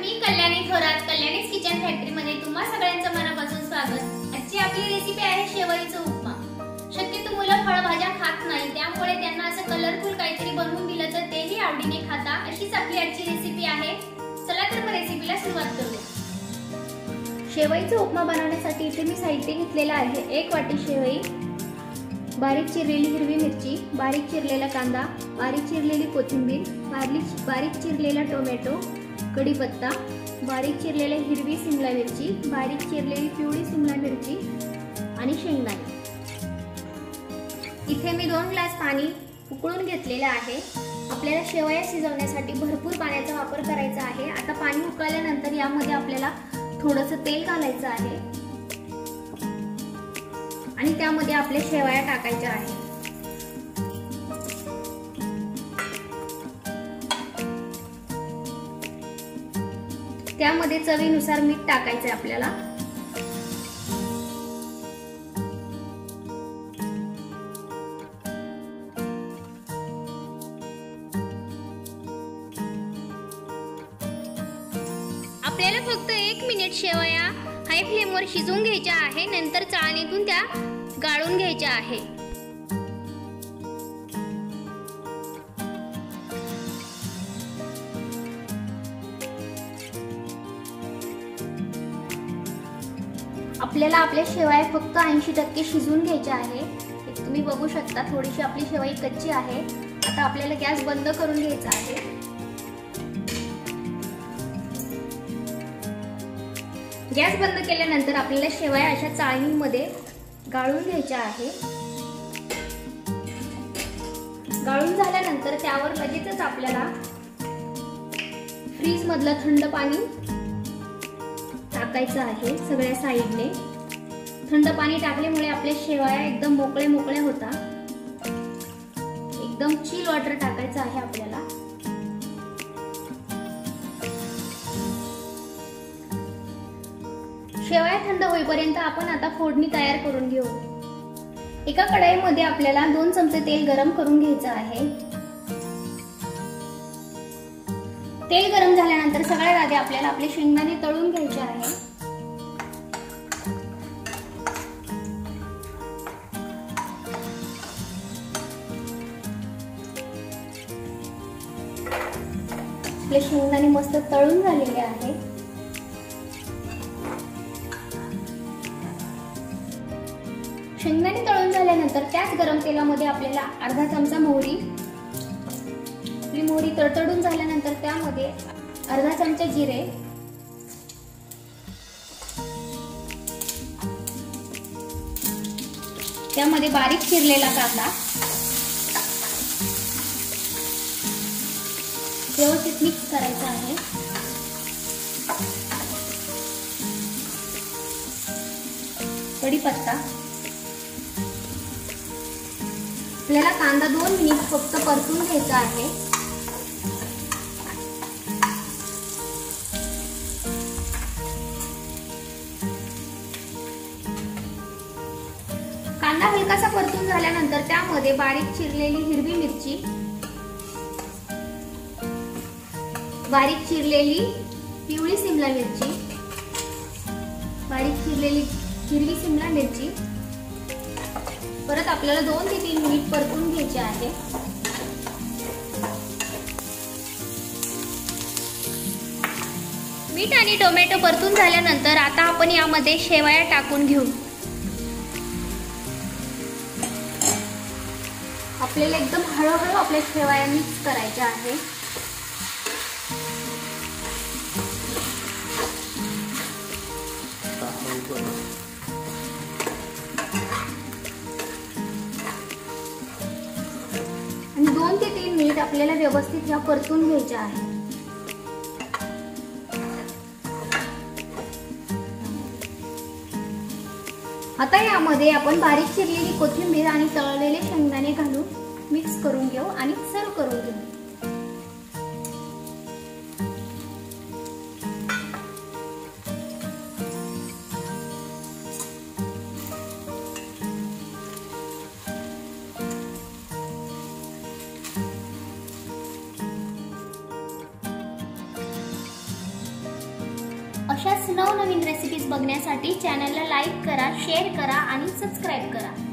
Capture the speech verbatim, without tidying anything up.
मी Kalyani Thorat, Kalyani's kitchen factory मध्ये तुम्हा सगळ्यांचं मनापासून स्वागत। आजची आपली रेसिपी आहे शेवईचा उपमा। शक्यतो मुलं फळभाज्या खात नाही, त्यामुळे त्यांना असं कलरफुल काहीतरी बनवून दिलं तर तेही आवडीने खाता, अशीच आपली आजची रेसिपी आहे। चला तर मग रेसिपीला सुरुवात करूया। शेवईचा उपमा बनवण्यासाठी इथे मी साहित्य घेतलेलं आहे। एक वाटी शेवई, बारीक चिरलेली हिरवी मिरची, बारीक चिरलेला कांदा, बारीक चिरलेली कोथिंबीर, बारीक बारीक चिरलेला टोमॅटो, कढीपत्ता, बारीक चिरलेली हिरवी सिमला मिरची, बारीक चिरलेली पिवळी सिमला मिरची आणि शेंगदाणे। इथे मी दोन ग्लास पाणी उकळून घेतलेले आहे। आपल्याला शेवया शिजवण्यासाठी भरपूर पाण्याचा वापर करायचा आहे। आता पाणी उकळल्यानंतर यामध्ये आपल्याला थोडंसं तेल घालायचं आहे आणि त्यामध्ये आपल्या शेवया टाकायच्या आहेत। त्यामध्ये चवीनुसार मीठ टाकायचं आहे आपल्याला। आपल्याला फक्त एक मिनिट शेवया हाय फ्लेमवर शिजवून घ्यायच्या आहे, नंतर चाळणीतून त्या गाळून घ्यायच्या आहे। आपल्याला आपल्या शेवया फक्त ऐंशी टक्के शिजवून घ्यायच्या आहे। तुम्ही बघू शकता थोडीशी आपली शेवई कच्ची आहे। आता आपल्याला गॅस बंद करून घ्यायचा आहे। गॅस बंद केल्यानंतर आपल्याला शेवया अशा चाळणीमध्ये गाळून घ्यायच्या आहे। गाळून झाल्यानंतर त्यावर लगेचच आपल्याला फ्रीज मधलं थंड पाणी टाकायचं आहे। सगळ्या साइडने थंड पाणी टाकल्यामुळे आपल्या शेवया एकदम मोकळे मोकळे होतात। एकदम चिल वॉटर टाकायचं आहे आपल्याला। शेवया थंड होईपर्यंत आपण आता फोडणी तयार करून घेऊ। एका कढईमध्ये आपल्याला दोन चमचे तेल गरम करून घ्यायचं आहे। तेल गरम झाल्यानंतर सगळ्यात आधी आपल्याला आपले शेंगदाणे तळून घ्यायचे आहे। आपले शेंगदाणे मस्त तळून झालेले आहे। शेंगदाणे तळून झाल्यानंतर त्याच गरम तेलामध्ये आपल्याला अर्धा चमचा मोहरी, आपली मोहरी तडतडून झाल्यानंतर त्यामध्ये अर्धा चमचा जिरे, त्यामध्ये बारीक चिरलेला कांदा व्यवस्थित मिक्स करायचा आहे। कढीपत्ता, आपल्याला कांदा दोन मिनिट फक्त परतून घ्यायचा आहे। कांदा हलकासा परतून झाल्यानंतर त्यामध्ये बारीक चिरलेली हिरवी मिरची, बारीक चिरलेली पिवळी सिमला मिरची, बारीक चिरलेली हिरवी सिमला मिरची परत आपल्याला दोन ते तीन मिनिट परतून घ्यायचे आहे। मीठ आणि टोमॅटो परतून झाल्यानंतर आता आपण यामध्ये शेवया टाकून घेऊ। आपल्याला एकदम हळूहळू आपल्या शेवया मिक्स करायच्या आहे। आणि दोन ते तीन मिनिट आपल्याला व्यवस्थित ह्या परतून घ्यायच्या आहे। आता यामध्ये आपण बारीक चिरलेली कोथिंबीर आणि तळलेले शेंगदाणे घालून मिक्स करून घेऊ आणि सर्व करून घेऊ। अशाच नवनवीन रेसिपीज बघण्यासाठी चॅनलला लाईक करा, शेअर करा आणि सबस्क्राईब करा.